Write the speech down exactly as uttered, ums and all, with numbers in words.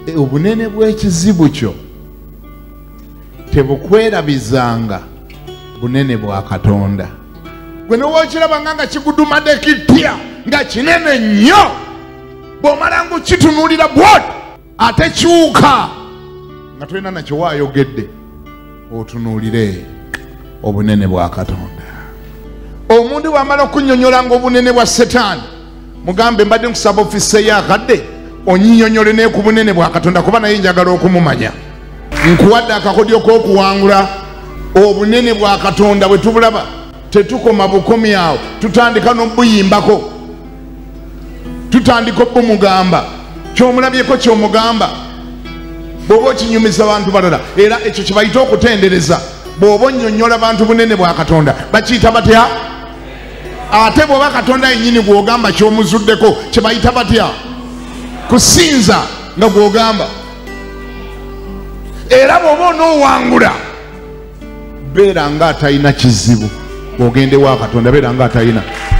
obunene bw'ekizibu kyo tebukwerabizanga bunene bwa Katonda. Gwe nowookirabanga nga kigudumadde kitya nga kinene nnyo, bw'omala ng'okitunuulira bw'oti ate kyuka nga tolina nakyo waayogedde, otunuulire obunene bwa Katonda. Omuntu bw'amala okunnyonnyola ng'obunene bwa Setaani, mugambe mbadde nkusaba ofise yakadde onyinyonyole ne ku bunene bwa Katonda, kuba naye njagala okumumanya. Nkuwadde akakodyo k'okuwangula obunene bwa Katonda. Bwe tubulaba tetukoma bukomi awo, tutandika n'obuyimbako, tutandika obumugamba, kyomulabyeko kyomugamba. Bw'oba okinyumiza abantu balala, era ekyo kye bayita okutendereza. Bw'oba onnyonnyola abantu bunene bwa Katonda bakiyita batya? Ate bw'oba Katonda yennyini gw'ogamba ky'omuzuddeko kye bayita batya? Kusinza nga gw'ogamba. Era bw'oba onoowangula beera nga atalina kizibu, ogende wa Katonda beera nga atalina